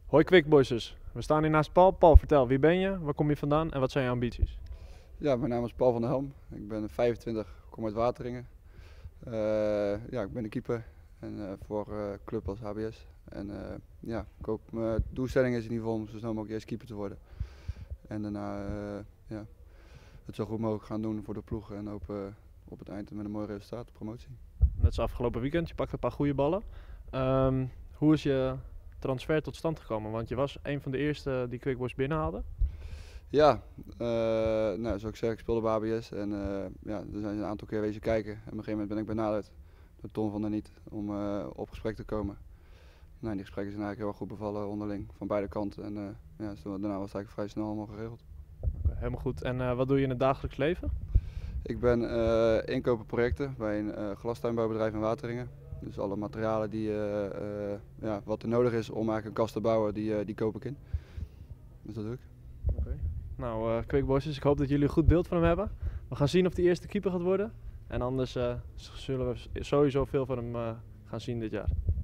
Hoi Quickboysers, we staan hier naast Paul. Paul, vertel, wie ben je, waar kom je vandaan en wat zijn je ambities? Ja, mijn naam is Paul van der Helm. Ik ben 25, kom uit Wateringen. Ja, ik ben de keeper en, voor club als HBS. En ja, mijn doelstelling is in ieder geval om zo snel mogelijk eerst keeper te worden. En daarna ja, het zo goed mogelijk gaan doen voor de ploeg en hopen op het eind met een mooi resultaat, promotie. Net als afgelopen weekend, je pakt een paar goede ballen. Hoe is je transfer tot stand gekomen? Want je was een van de eerste die Quickboys binnenhaalde. Ja, nou, zoals ik zeg, ik speelde bij HBS en ja, er zijn een aantal keer wezen kijken. En op een gegeven moment ben ik benaderd door Ton van der Niet om op gesprek te komen. Nou, die gesprekken zijn eigenlijk heel erg goed bevallen onderling van beide kanten. En ja, dus daarna was het eigenlijk vrij snel allemaal geregeld. Okay, helemaal goed. En wat doe je in het dagelijks leven? Ik ben inkoper projecten bij een glastuinbouwbedrijf in Wateringen. Dus alle materialen die, ja, wat er nodig is om eigenlijk een kast te bouwen, die koop ik in. Dus dat doe ik. Okay. Nou, Quickboysers, ik hoop dat jullie een goed beeld van hem hebben. We gaan zien of hij eerste keeper gaat worden. En anders zullen we sowieso veel van hem gaan zien dit jaar.